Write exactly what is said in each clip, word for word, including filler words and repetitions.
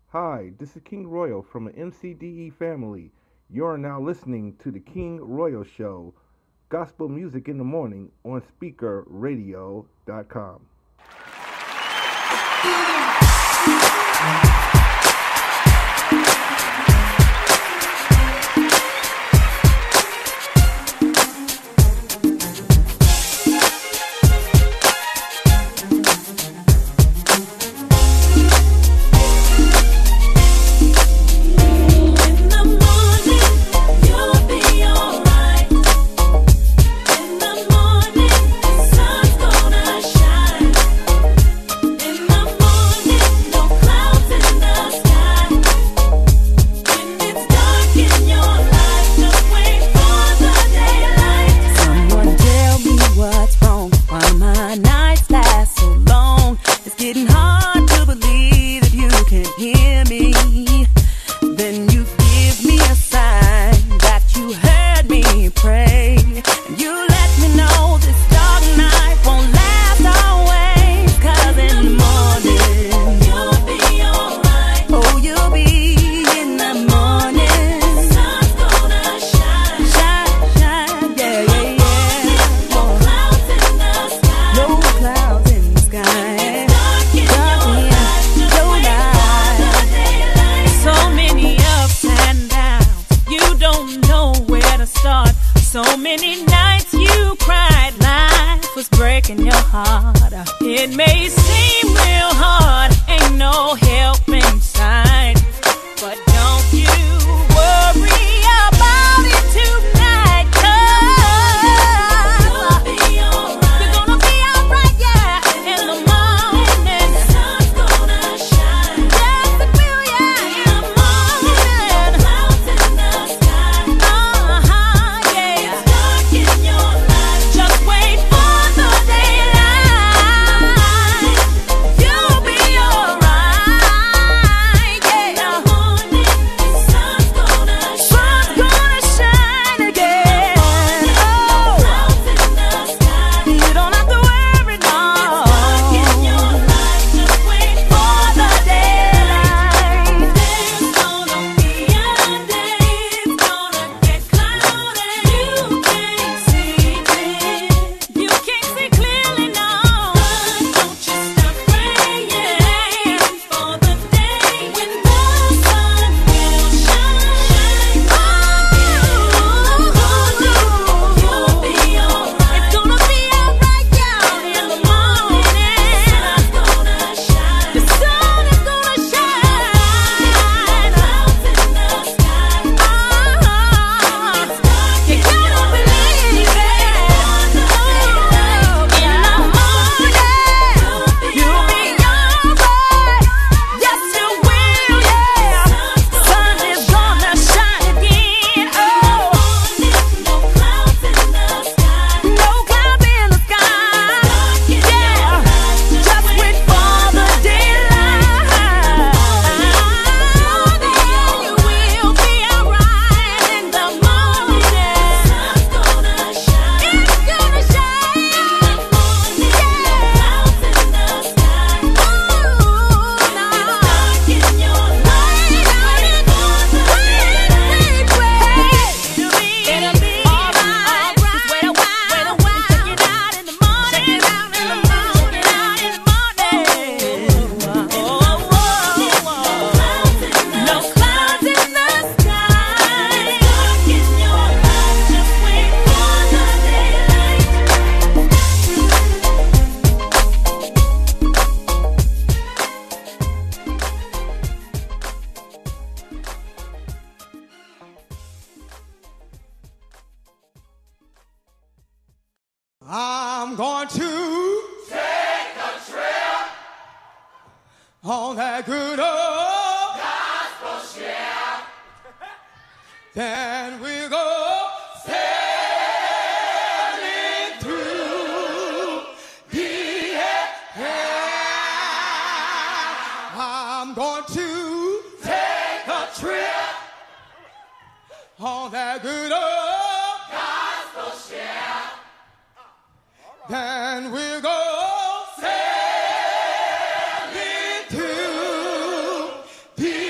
Hi, this is King Royal from the M C D E family. You're now listening to the King Royal Show, gospel music in the morning on speaker radio dot com. I'm going to take a trip on that good old gospel ship. Then we go sailing through the air. I'm going to take a trip on that good old gospel ship. Then we'll go sailing through the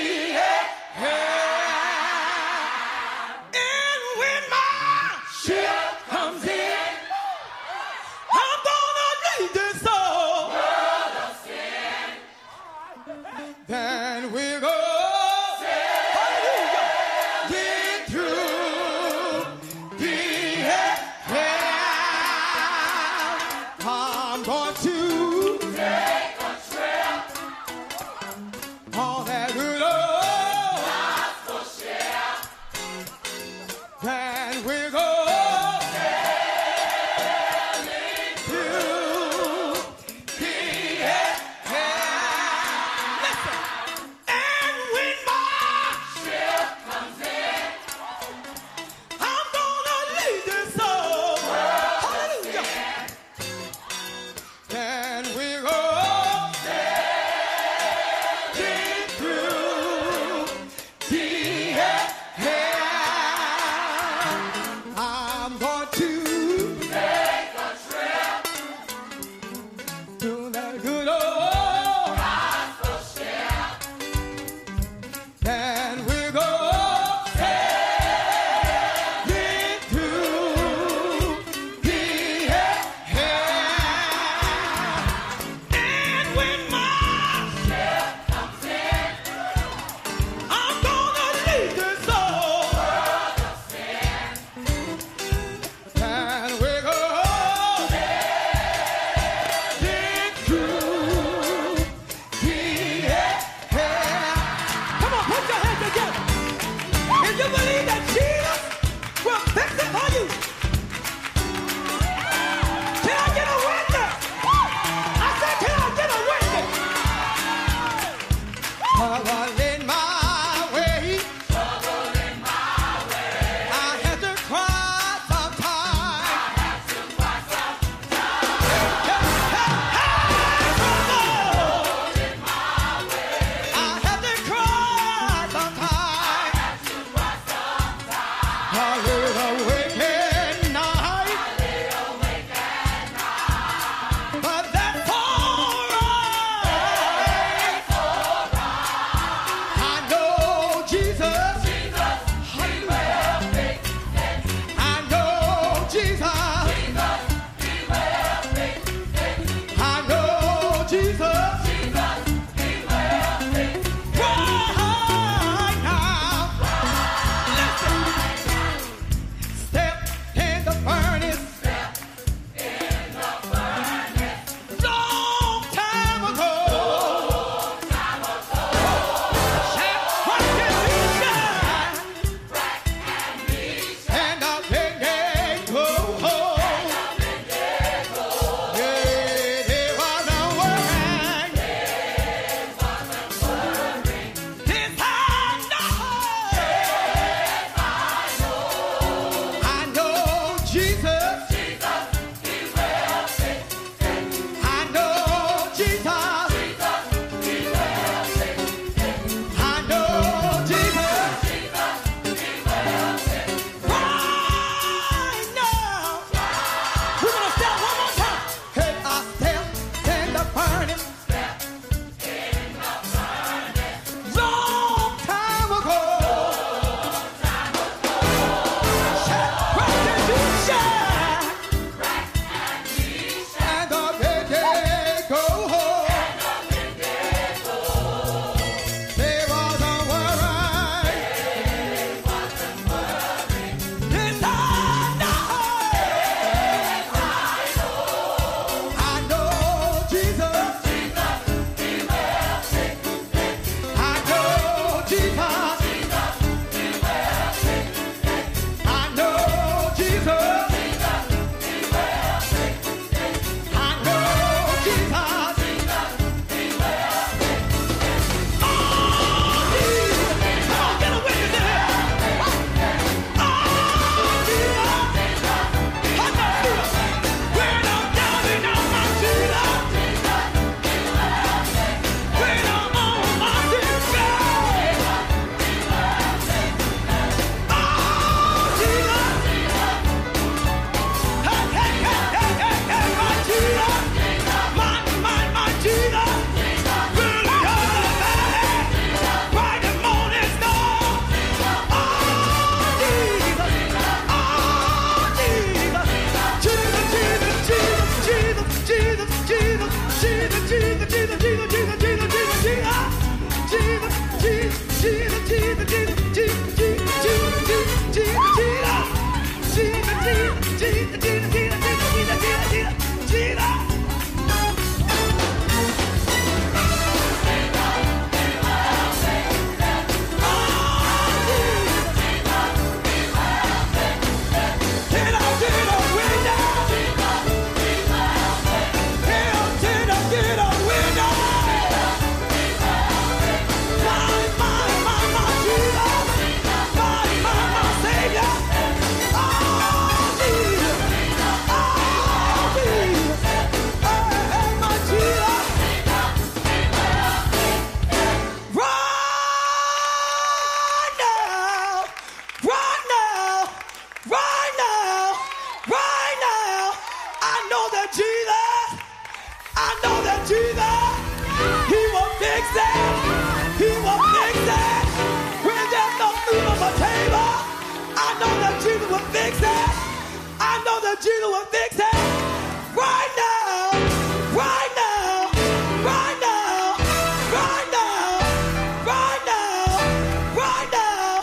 trouble in my way. Trouble in my way. I had to cry sometimes. I had to cry sometimes. Hey, hey, hey, trouble in my way. I had to cry sometimes. I had to cry sometimes. I lay awake at night. I lay awake at night. But that's all right. That's all right. I know Jesus. Jesus, He will fix it. I know Jesus. Jesus, He will fix it. I know Jesus. Jesus, He will fix it. Right now. Listen. Step in the furnace. Step in the furnace. Long time ago. Long time ago. Shine bright and be shine. Bright and be shine. And up in there go. And up in there go. Yeah, there was no worrying. There wasn't worrying. This I know. This I know. I know Jesus. Jesus, He will fix it. I know Jesus. Jesus, He will fix it. I know Jesus. Jesus, He will fix it. Right now. We're gonna step one more time. Hey, I step in the furnace. Step in the furnace. Long time ago. Long time ago. Shine bright and be shine. Bright and be shine. And up in there go. And up in there go. There was a worry. There wasn't worry. This I know. This I know. I know Jesus. Jesus, He will fix it. I know Jesus. Jesus, He will fix it. I know Jesus. Jesus, He will fix it. I know Jesus. Jesus, He will fix it. Oh, Jesus. Come on, get a witness in here. Oh, Jesus. I know Jesus. When I'm down and out, my Jesus. When I'm on my deathbed. Oh, Jesus. Hey, hey, hey, hey, hey, hey, my Jesus. My, my, my Jesus. Really on the valley. Bright and morning star. Oh, Jesus. Oh, Jesus. Jesus, Jesus, Jesus, Jesus, Jesus, Jesus, Jesus, Jesus, Jesus, Jesus, Jesus, Jesus, Jesus, Jesus, Jesus, Jesus, Jesus, Jesus will fix it right now, right now, right now, right now, right now, right now.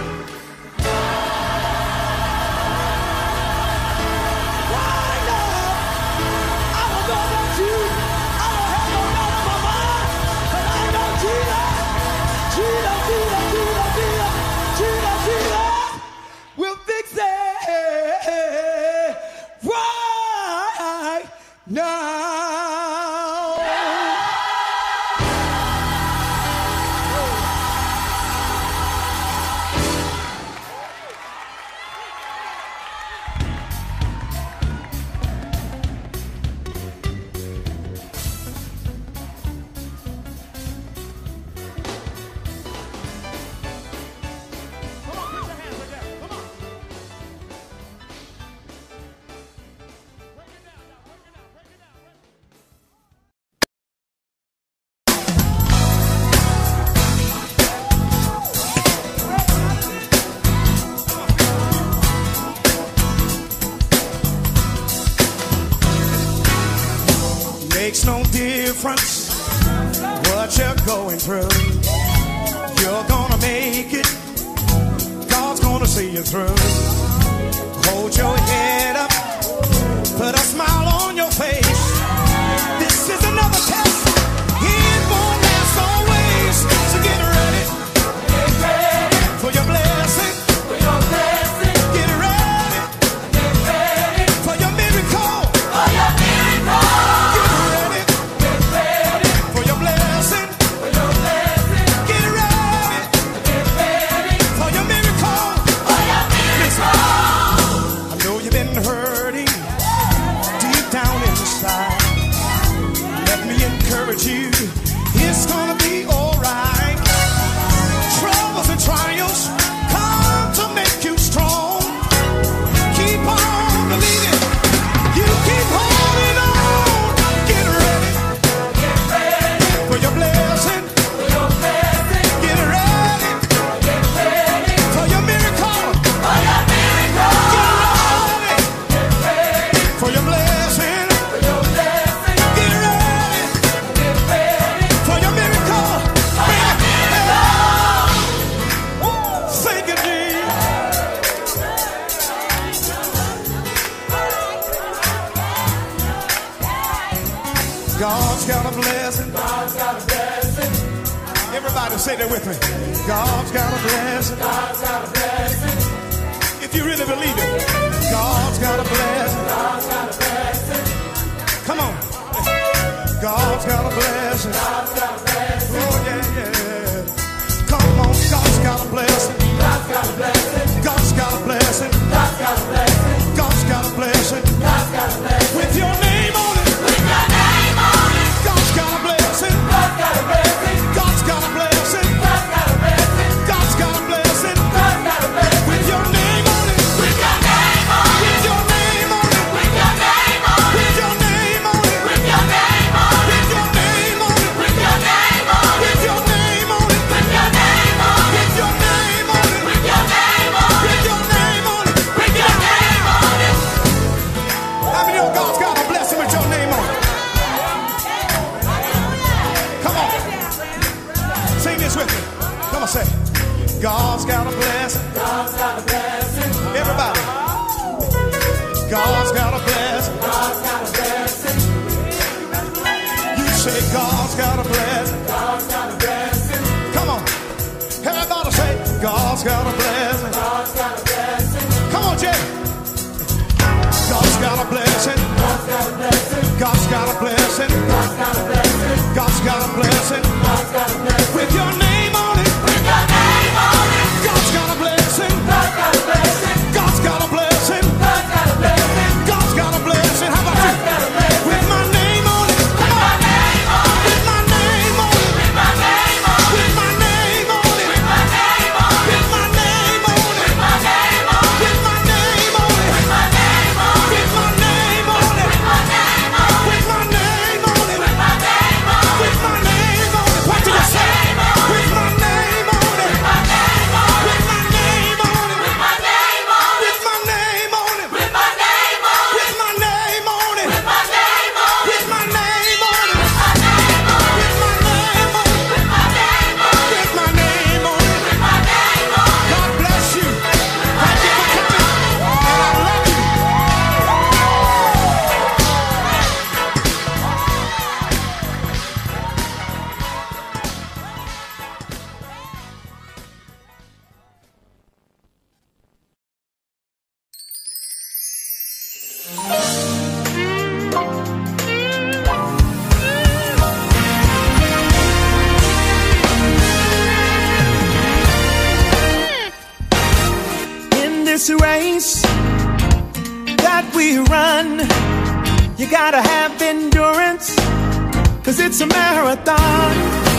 Right now. I don't know about you. I don't have no doubt in my mind, but I know Jesus, Jesus, Jesus, Jesus, Jesus, Jesus, Jesus will fix it right makes no difference what you're going through. You're gonna make it. God's gonna see you through. Hold your head up. Put a smile on your face. This is another test. It won't last always. So get ready. Get ready for your blessing. For your blessing. Get ready. Get ready for your miracle. For your miracle. Get ready. Get ready for your blessing. For your blessing. Get ready. Get ready for your miracle. For your miracle. I know you've been hurting deep down inside. Let me encourage you. It's gonna be alright. Troubles and trials come to make you strong. Keep on believing. You keep holding on. Get ready. Get ready for your blessing. For your blessing. Get ready. Get ready for your miracle. For your miracle. Get ready. Get ready for your blessing. For your blessing. Get ready. Get ready for your miracle. For your miracle. Thank you, Jesus. God's got a blessing. God's got a blessing. Everybody say that with me. God's got a blessing. God's got a blessing. If you really believe it, God's got a blessing. God's got a blessing. Come on. God's got a blessing. God's got a blessing. Oh, yeah, yeah. Come on. God's got a blessing. God's got a blessing. God's got a blessing. God's got a blessing. God's got a blessing. God's got a blessing. With your name on it. With your name on it. God's got a blessing. God's got a blessing. God's got a blessing. God's got a blessing. God's got a blessing. God's got a blessing. With your name on it. With your name on it. With your name on it. With your name on it. With your name on it. With your name on it. With your name on it. With your name on it. With your name on it. With your name on it. With your name on it. With your name on it. With your name on it. With your name on it. How many of God's got a blessing with your name on it? Come on. Sing this with me. Come on, say. God's got a blessing. God's got a blessing. Everybody. God's got a blessing. God's got a blessing. You say God's got a blessing. God's got a blessing. Come on. Everybody say God's got a blessing. God's got a blessing. Come on, Jay. God's got a blessing. God's got a blessing. God's got a blessing. God's got a blessing. God's got a blessing. God's got a blessing. With your name on it. With your name on it. God's got a blessing. God's got a blessing. God's got a blessing. God's got a blessing. God's got a blessing. How about you? With my name on it. With my name on it. With my name on it. With my name on it. With my name on it. With my name on it. With my name on it. With my name on it. With my name on it. With my name on it. With my name on it. With my name on it. With my name on it. With my name on it. With my name on it. What did you say? With my name on it. With my name on it. With my name on it. With my name on it. With my name on it. With my name on it. With my name on it. With my name on it. With my name on it. With my name on it. With my name on it. With my name on it. With my name on it. With my name on it. God bless you. Thank you for coming. And I love you. In this race that we run, you gotta have endurance, cause it's a marathon.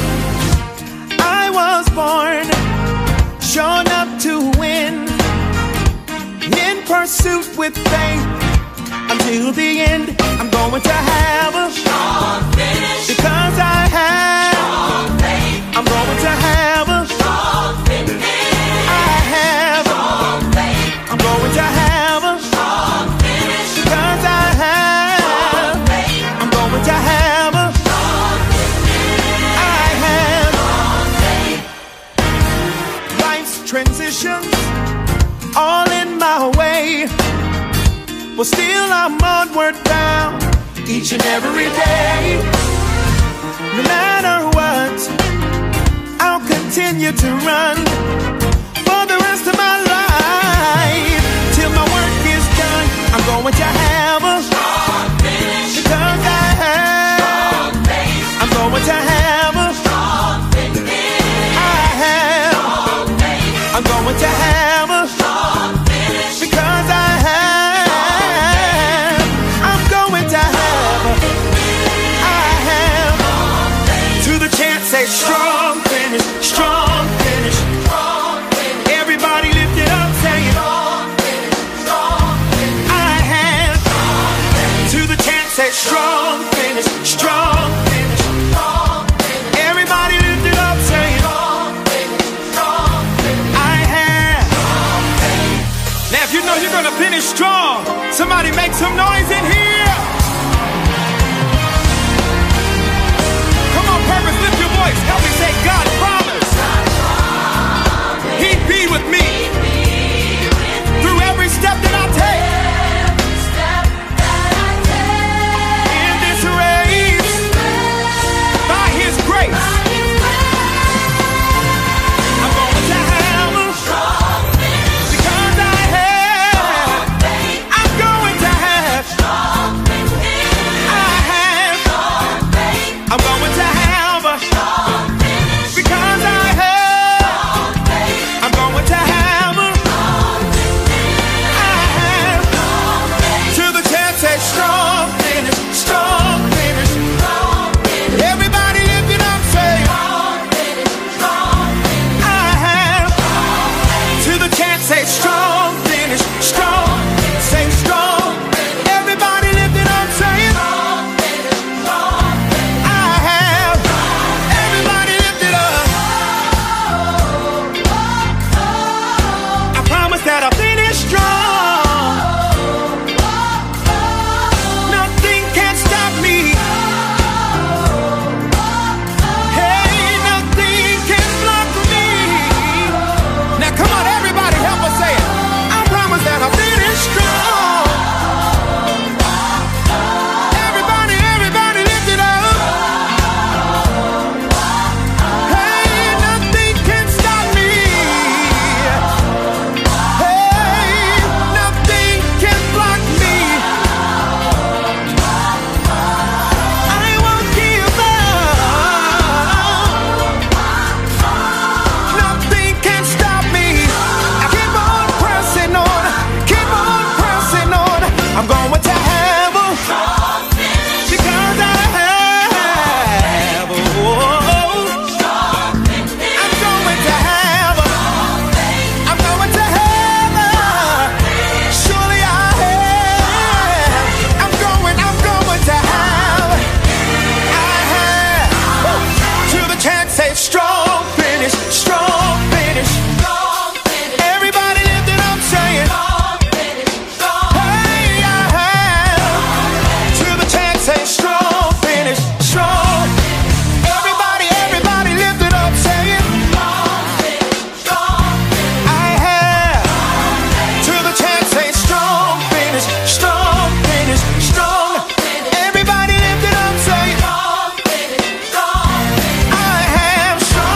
I was born shown up to win, in pursuit with faith until the end. I'm going to have a strong finish because I have strong faith. I'm going to have a strong finish. I have strong faith. I'm going to have a strong finish because I have strong faith. I'm going to have temptations all in my way, but still I'm onward bound each and every day. No matter what, I'll continue to run for the rest of my life till my work is done. I'm going to have a strong finish because I have. I'm going to have a strong finish. I have. I'm going to have a strong finish because I have. I'm going to have a. I have. To the chance, say strong finish, strong finish. Everybody lift it up, say it. I have. To the chance, say strong finish, strong finish. Everybody lift it up, say it. I have. Now if you know you're gonna finish strong, somebody make some noise in here. Come on, Purpose, lift your voice. Help me say God promised He'd be with me through every step that I take. In this race, by His grace, I'm going to have a because I have. I'm going to have. I have. I'm going to have a because I have. I'm going to have a I have. To the chance, say strong finish, strong finish. Everybody lift it up, say I have. To the chance, say strong finish, strong, say strong. Everybody lift it up, say it. I have. Everybody lift it up. I promise that I'll finish strong. Nothing can stop me. Hey, nothing can block me. Now come on, everybody, help us say it. I promise that I'll finish strong. Everybody, everybody lift it up. Hey, nothing can stop me. Hey, nothing can block me. I won't give up. Nothing can stop me. I keep on pressing on, keep on pressing on. I'm going to have a because I have. Oh, I'm going to have a. I'm going to have a. Surely I have. I'm going, I'm going to have. I have. To the chance, say strong finish, strong finish. Everybody lift it up, say it. Hey, I have. To the chance, say strong finish, strong. Everybody, everybody lift it up, say it. I have. To the chance, say strong finish, strong finish, strong. Everybody lift it up, say it. I have strong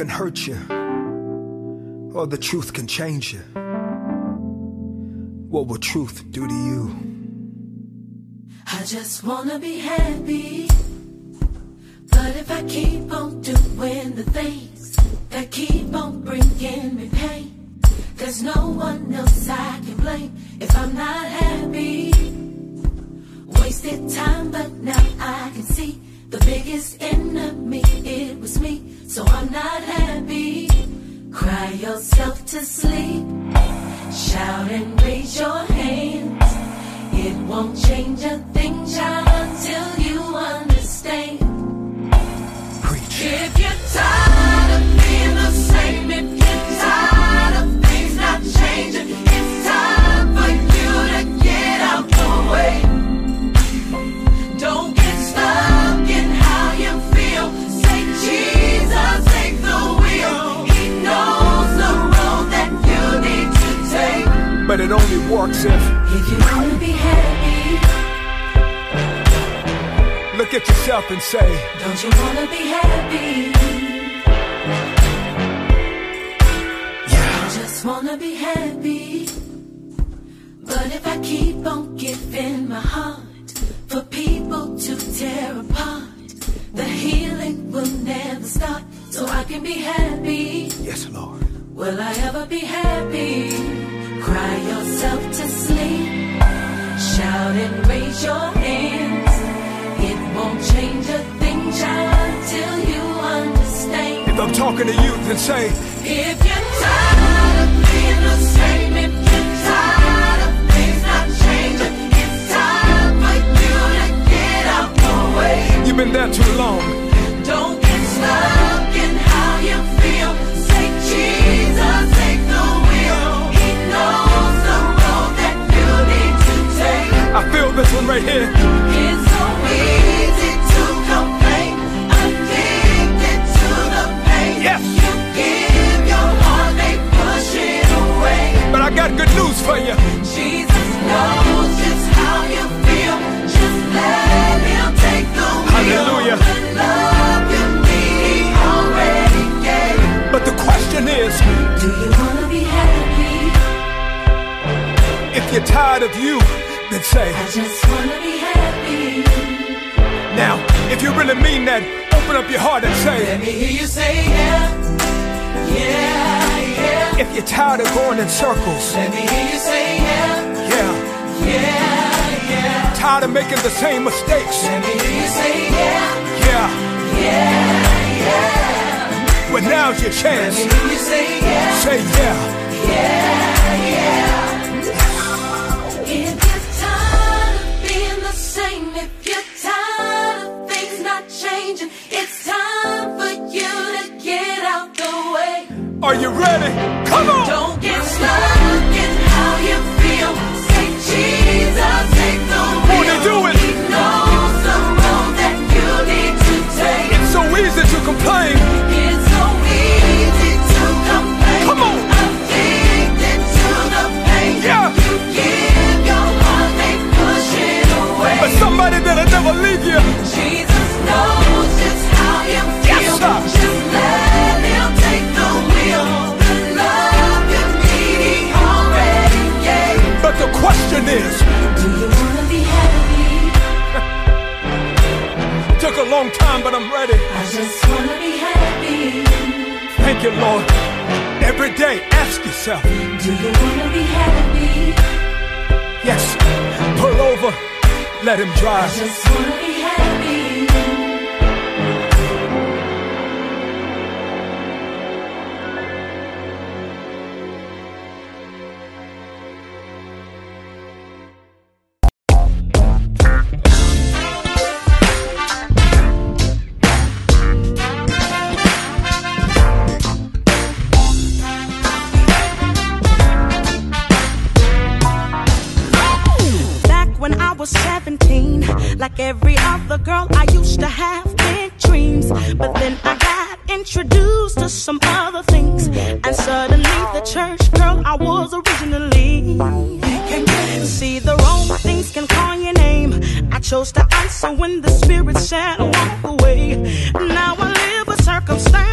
can hurt you, or the truth can change you. What will truth do to you? I just wanna be happy, but if I keep on doing the things that keep on bringing me pain, there's no one else I can blame if I'm not happy. Wasted time, but now I can see the biggest enemy, it was me, so I'm not happy. Cry yourself to sleep, shout and raise your hands. It won't change a thing, child, until you understand. Preach. If you're tired of being the same, if you're tired of things not changing, it's time for you to get out the way. Don't get stuck in how you feel. Say, Jesus, take the wheel. He knows the road that you need to take. But it only works if If you wanna be happy, look at yourself and say, don't you wanna be happy? yeah. I just wanna be happy. But if I keep on giving my heart for people to tear apart, the healing will never start, so I can be happy. Yes, Lord. Will I ever be happy? Cry yourself to sleep, shout and raise your hands. It won't change a thing, child, until you understand. If I'm talking to you, then say, If you're tired of being the same, if you're tired of things not changing, it's time for you to get out the way. you've been there too long. Don't get stuck in how you feel. Say, Jesus, take the wheel. He knows the road that you need to take. I feel this one right here. It's so easy to complain, addicted to the pain. Yes. You give your heart, they push it away. But I got good news for you. Jesus knows just how you feel. Just let him take the wheel. Hallelujah. The love you need, he already gave. But the question is, Do you wanna be happy? if you're tired of you, then say, I just wanna be happy. now, if you really mean that, open up your heart and Let say, me hear you say yeah, yeah, yeah. if you're tired of going in circles, Let me hear you say yeah, yeah, yeah, yeah. tired of making the same mistakes, Let me hear you say yeah, yeah, yeah, yeah. well now's your Let chance. me hear you say yeah, Say yeah. yeah, yeah. If you're tired of being the same, if you're tired of things not changing, it's time for you to get out the way. Are you ready? Come on. Don't get stuck in how you feel. Say, Jesus, take the wheel. Won't he do it? He knows the road that you need to take. It's so easy to complain. It's so easy to complain. Come on. Addicted to the pain. Yeah. You give your heart, they push it away. But somebody that'll never leave you. Jesus knows just how you feel. Yes, sir. Just let him take the wheel. The love you need, he already gave. But the question is, Do you wanna be happy? it took a long time, but I'm ready. I just wanna be happy. Thank you, Lord. Every day, ask yourself, Do you wanna be happy? yes, pull over, let him I drive. just wanna be happy. When I was seventeen, like every other girl, I used to have big dreams. But then I got introduced to some other things, and suddenly the church girl I was originally. See, the wrong things can call your name. I chose to answer when the Spirit said walk away. Now I live with circumstances that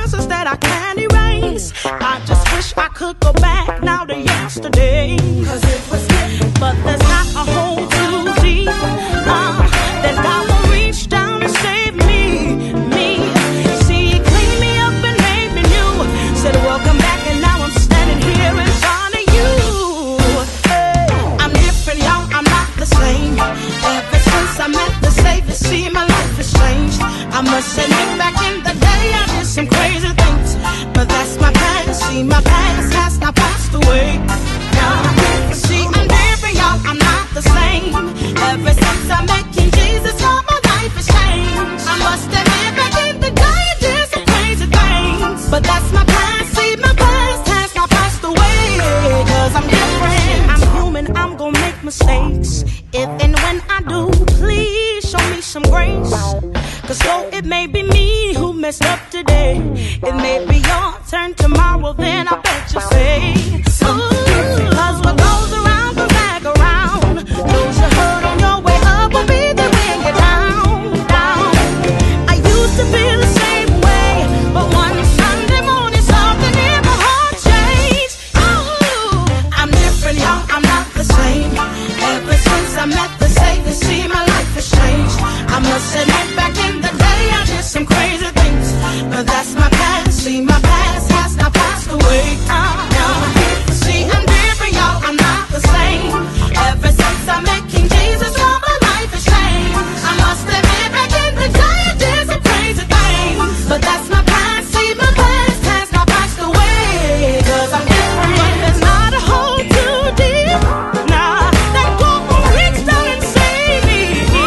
I can't erase. I just wish I could go back now to yesterday. Cause it was good, but there's not a hole too deep uh, that God will reach down and save me, me. See, He cleaned me up and made me new. Said welcome back and now I'm standing here in front of you. Hey, I'm different, y'all, I'm not the same. Ever since I met the Savior, see, my life has changed. I must admit, back in the day I did some crazy things, but that's my past. See, my past has now passed away. Now, see, I'm different, y'all, I'm not the same. Ever since I met King Jesus, all my life has changed. I must admit, back in the day I did some crazy things, but that's my past. See, my past has now passed away. Cause I'm different, I'm human, I'm gonna make mistakes. If and when I do, please show me some grace. Cause though it may be me who messed up today, it may be your turn tomorrow, then I bet you say, ooh, cause what goes around comes back around. Those you hurt on your way up will be there when you're down, down. I used to feel the same way, but one Sunday morning something in my heart changed. Ooh, I'm different, y'all, I'm not the same. Ever since I met the Savior, see, my life has changed. I must admit, back in the day I did some crazy things, but that's my past. See, my past has now passed away. Uh, uh. See, I'm different, y'all, I'm not the same. Ever since I met King Jesus, all my life has changed. I must admit, back in the day I did some crazy things, but that's my past. See, my past has now passed away. Cause I'm different, but there's not a hole too deep. Nah, that God will reach down and save me.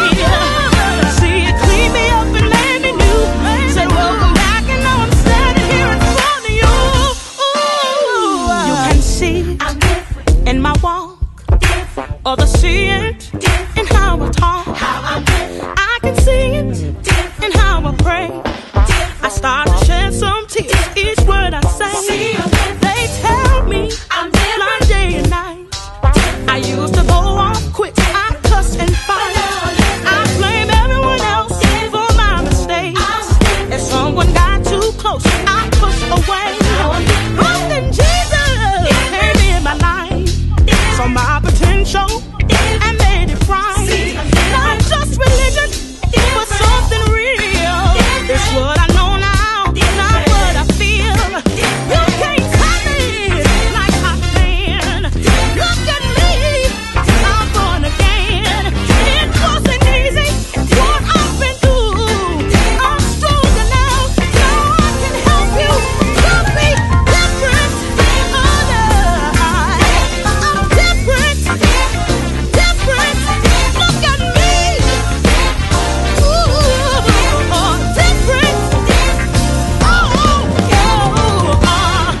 See, it cleaned me up and made me new. Said welcome back and now I'm standing here in front of you. Ooh, you can see I'm different in my walk, different. Others see it different in how I talk, how I'm different. I can see it different in how I pray, different. I start to shed some tears each word I say. See, they tell me I'm different day and night. I used to go off quick, I cuss and fight. I blame everyone else for my mistakes. If someone got too close, I push away. But then Jesus came in my life, saw my potential and made it right. Not just religion, but something real. It's what I know now, not what I feel. You can't tell me like I can. Look at me, I'm born again. It wasn't easy, what I've been through. I'm stronger now, now I can help you. You'll be different than others. I'm different, different. Look at me. Ooh, oh, different. Oh, oh, oh.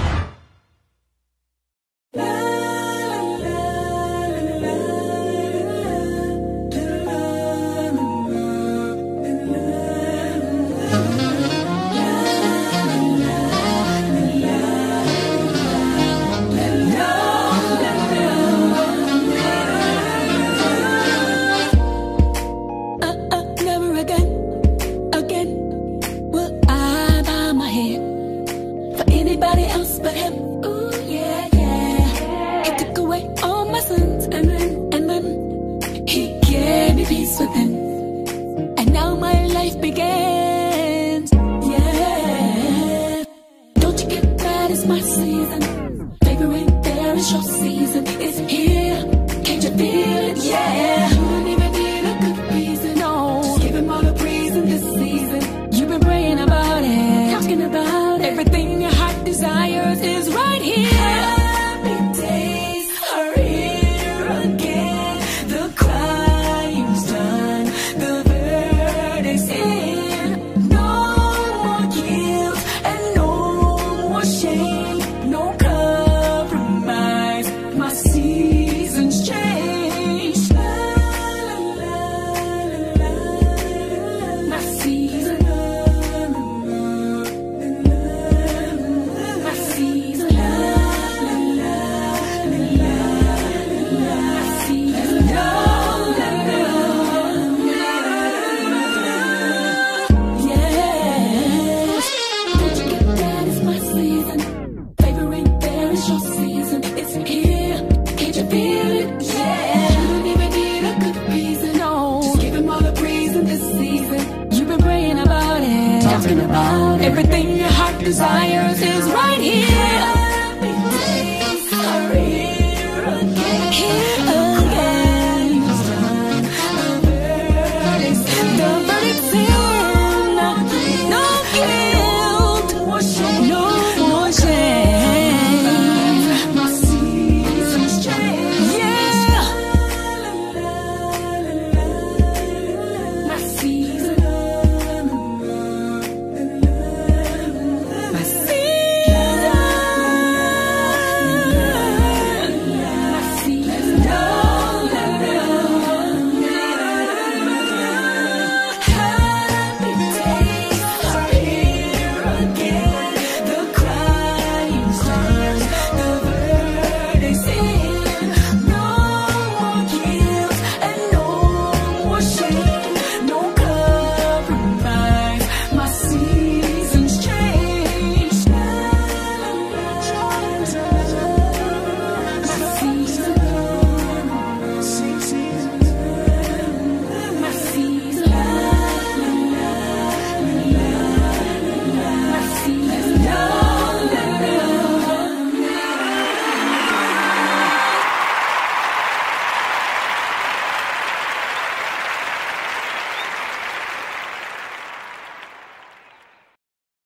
Uh, uh, never again, again will I bow my head for anybody else but him. Ooh, yeah, yeah. He took away all my sins and then, and then he gave me peace within. And now my life begins. Yeah. Don't you get that it's my season. Baby, right there is your season. It's here. Can't you feel it? Yeah. You don't even need a good reason. No. Just give him all the praise in this season. You've been praying about it, talking about it. Everything your heart desires is right here. Happy days are here again. The crying's done. The verdict's in. No more guilt and no more shame. No compromise. My seasons change. La, la, la, la, la. My season. My season. La, la, dreams.